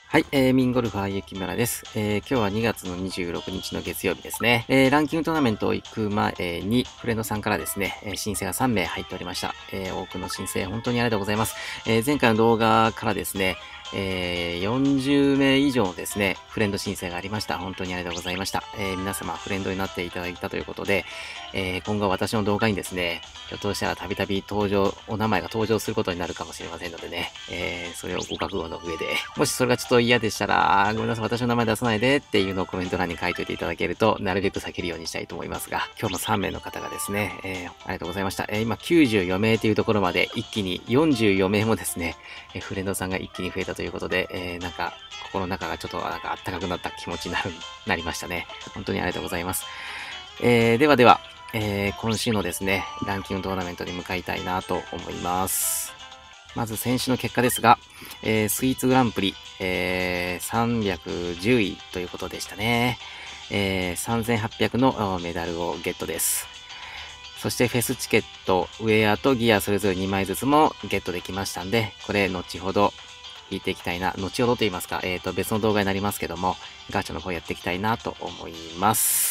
はい、ミンゴルファー雪村です。今日は2月の26日の月曜日ですね。ランキングトーナメントを行く前に、フレンドさんからですね、申請が3名入っておりました。多くの申請本当にありがとうございます。前回の動画からですね、40名以上のですね、フレンド申請がありました。本当にありがとうございました。皆様フレンドになっていただいたということで、今後私の動画にですね、ひょっとしたらたびたびお名前が登場することになるかもしれませんのでね、それをご覚悟の上で、もしそれがちょっと嫌でしたら、ごめんなさい、私の名前出さないでっていうのをコメント欄に書いておいていただけると、なるべく避けるようにしたいと思いますが、今日も3名の方がですね、ありがとうございました。今94名というところまで一気に44名もですね、フレンドさんが一気に増えたということで、なんか、心の中がちょっとなんかあったかくなった気持ちになりましたね。本当にありがとうございます。では、今週のですね、ランキングトーナメントに向かいたいなと思います。まず先週の結果ですが、スイーツグランプリ、310位ということでしたね。3800のメダルをゲットです。そしてフェスチケット、ウェアとギアそれぞれ2枚ずつもゲットできましたんで、これ後ほど引いていきたいな。後ほどと言いますか、別の動画になりますけども、ガチャの方やっていきたいなと思います。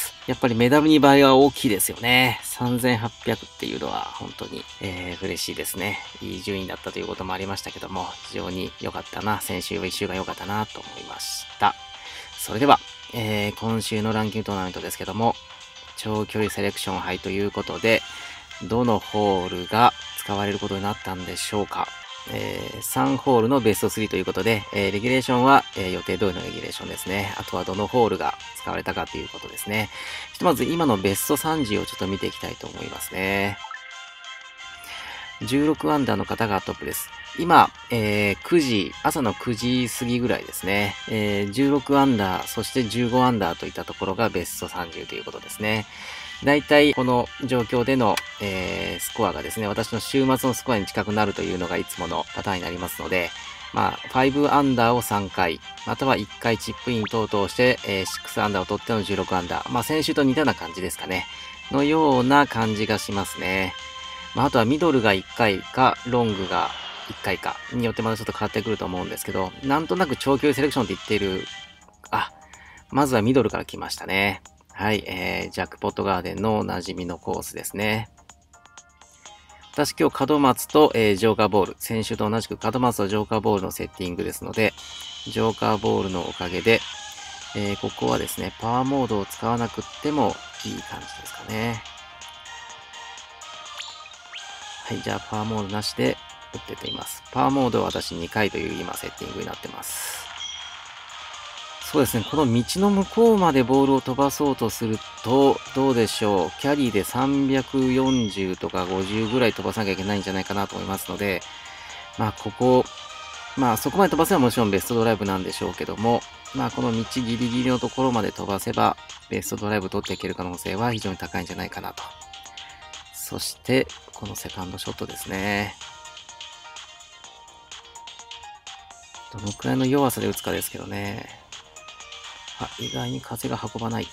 やっぱりメダル2倍は大きいですよね。3800っていうのは本当に、嬉しいですね。いい順位だったということもありましたけども、非常に良かったな。先週は1週が良かったなと思いました。それでは、今週のランキングトーナメントですけども、長距離セレクション杯ということで、どのホールが使われることになったんでしょうか。3ホールのベスト3ということで、レギュレーションは、予定通りのレギュレーションですね。あとはどのホールが使われたかということですね。ひとまず今のベスト30をちょっと見ていきたいと思いますね。16アンダーの方がトップです。今、朝の9時過ぎぐらいですね。16アンダー、そして15アンダーといったところがベスト30ということですね。だいたいこの状況での、スコアがですね、私の週末のスコアに近くなるというのがいつものパターンになりますので、まあ、5アンダーを3回、または1回チップイン等々して、6アンダーを取っての16アンダー。まあ、先週と似たような感じですかね。のような感じがしますね。まあ、あとはミドルが1回か、ロングが1回かによってまたちょっと変わってくると思うんですけど、なんとなく長距離セレクションって言っている、まずはミドルから来ましたね。はい、ジャックポットガーデンのおなじみのコースですね。私今日門松と、ジョーカーボール、先週と同じく門松とジョーカーボールのセッティングですので、ジョーカーボールのおかげで、ここはですね、パワーモードを使わなくってもいい感じですかね。はい、じゃあパワーモードなしで打ってっています。パワーモードは私2回という今セッティングになってます。そうですね、この道の向こうまでボールを飛ばそうとすると、どうでしょう。キャリーで340とか50ぐらい飛ばさなきゃいけないんじゃないかなと思いますので、まあここ、まあそこまで飛ばせばもちろんベストドライブなんでしょうけども、まあこの道ギリギリのところまで飛ばせば、ベストドライブ取っていける可能性は非常に高いんじゃないかなと。そして、このセカンドショットですね。どのくらいの弱さで打つかですけどね。意外に風が運ばない。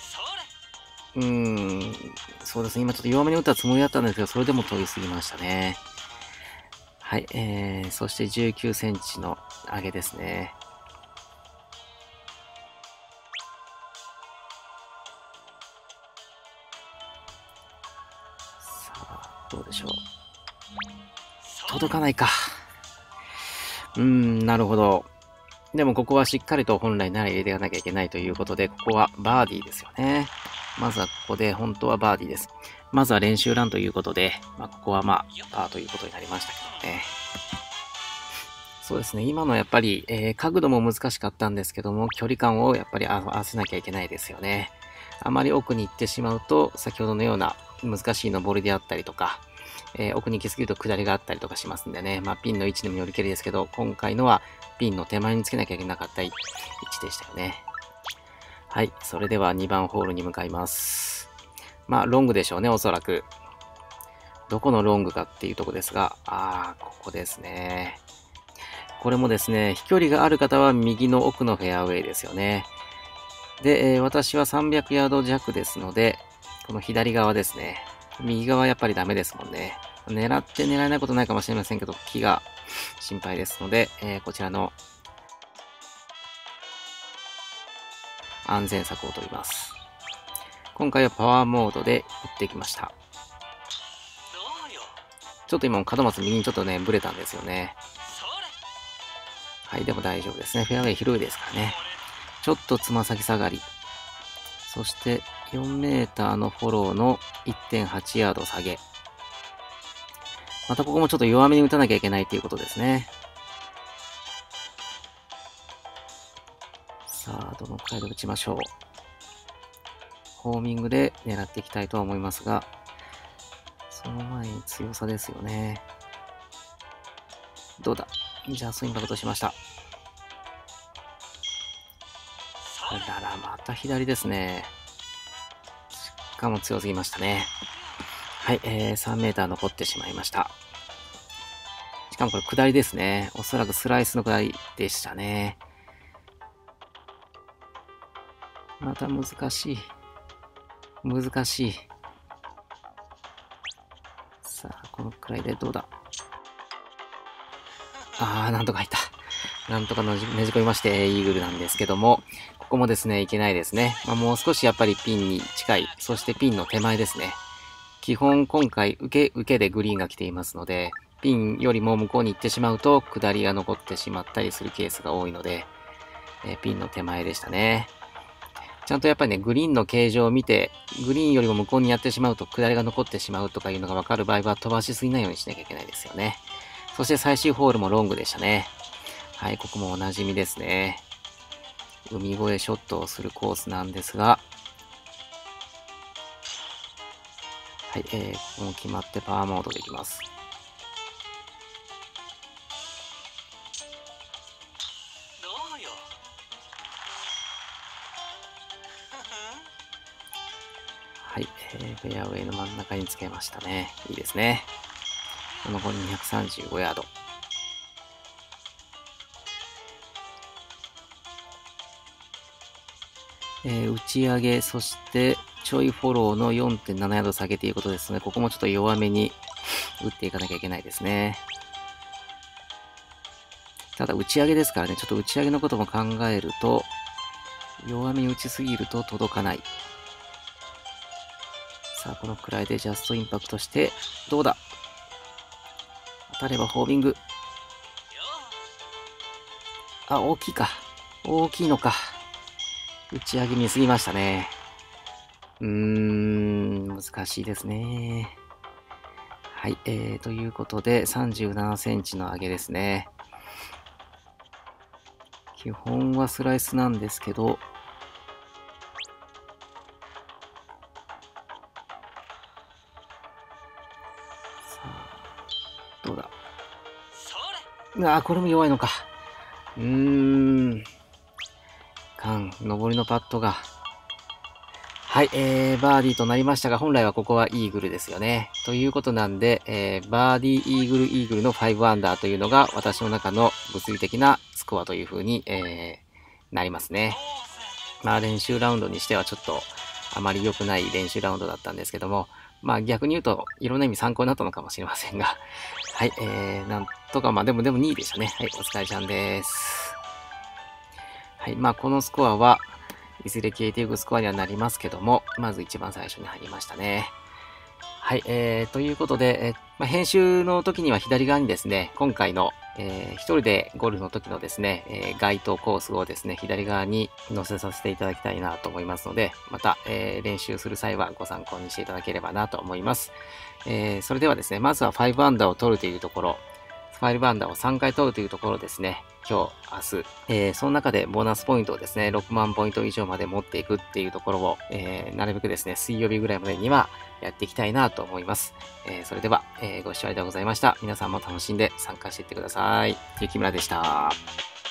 そうですね。今ちょっと弱めに打ったつもりだったんですけど、それでも飛びすぎましたね。はい、そして19センチの上げですね。さあ、どうでしょう。届かないか。なるほど。でもここはしっかりと本来なら入れていかなきゃいけないということで、ここはバーディーですよね。まずはここで本当はバーディーです。まずは練習ランということで、ここはパーということになりましたけどね。そうですね。今のやっぱり、角度も難しかったんですけども、距離感をやっぱり合わせなきゃいけないですよね。あまり奥に行ってしまうと、先ほどのような難しい登りであったりとか、奥に行き過ぎると下りがあったりとかしますんでね。ピンの位置にもよりけりですけど、今回のはピンの手前につけなきゃいけなかった位置でしたよね。はい。それでは2番ホールに向かいます。ロングでしょうね、おそらく。どこのロングかっていうとこですが、ここですね。これもですね、飛距離がある方は右の奥のフェアウェイですよね。で、私は300ヤード弱ですので、この左側ですね。右側はやっぱりダメですもんね。狙って狙えないことないかもしれませんけど、木が心配ですので、こちらの安全策を取ります。今回はパワーモードで打ってきました。ちょっと今も門松右にちょっとね、ブレたんですよね。はい、でも大丈夫ですね。フェアウェイ広いですからね。ちょっとつま先下がり。そして4メーターのフォローの 1.8 ヤード下げ。またここもちょっと弱めに打たなきゃいけないということですね。さあ、どのくらいで打ちましょう。ホーミングで狙っていきたいとは思いますが、その前に強さですよね。どうだ？ジャストインパクトしました。あらら、また左ですね。しかも強すぎましたね。はい、3メーター残ってしまいました。しかもこれ下りですね。おそらくスライスの下りでしたね。また難しい。難しい。さあ、このくらいでどうだ？なんとか入った。なんとかねじ込みまして、イーグルなんですけども、ここもですね、いけないですね。もう少しやっぱりピンに近い、そしてピンの手前ですね。基本今回受けでグリーンが来ていますので、ピンよりも向こうに行ってしまうと、下りが残ってしまったりするケースが多いので、ピンの手前でしたね。ちゃんとやっぱりね、グリーンの形状を見て、グリーンよりも向こうにやってしまうと、下りが残ってしまうとかいうのがわかる場合は、飛ばしすぎないようにしなきゃいけないですよね。そして最終ホールもロングでしたね。はい、ここもおなじみですね。海越えショットをするコースなんですが、はい、ここも決まってパワーモードでいきます。はい、フェアウェイの真ん中につけましたね。いいですね。残り235ヤード。打ち上げ、そしてちょいフォローの 4.7 ヤード下げということですので、ここもちょっと弱めに打っていかなきゃいけないですね。ただ打ち上げですからね、ちょっと打ち上げのことも考えると、弱めに打ちすぎると届かない。さあ、このくらいでジャストインパクトして、どうだ？当たればホーミング。大きいか。大きいのか。打ち上げ見すぎましたね。難しいですね。はい、ということで、37センチの上げですね。基本はスライスなんですけど、さあ、どうだ？これも弱いのか。上りのパットが。はい、バーディーとなりましたが、本来はここはイーグルですよね。ということなんで、バーディーイーグルの5アンダーというのが私の中の物理的なスコアという風に、なりますね。練習ラウンドにしてはちょっとあまり良くない練習ラウンドだったんですけども、逆に言うといろんな意味参考になったのかもしれませんが、はい、なんとか、でも2位でしたね。はい、お疲れちゃんです。はい、このスコアはいずれ消えていくスコアにはなりますけども、まず一番最初に入りましたね。はい、ということで、編集の時には左側にですね、今回の、一人でゴルフの時のですね、該当コースをですね、左側に載せさせていただきたいなと思いますので、また、練習する際はご参考にしていただければなと思います。それではですね、まずは5アンダーを取るというところ、5アンダーを3回取るというところですね、今日、明日、その中でボーナスポイントをですね、6万ポイント以上まで持っていくっていうところを、なるべくですね、水曜日ぐらいまでにはやっていきたいなと思います。それでは、ご視聴ありがとうございました。皆さんも楽しんで参加していってください。ゆきむらでした。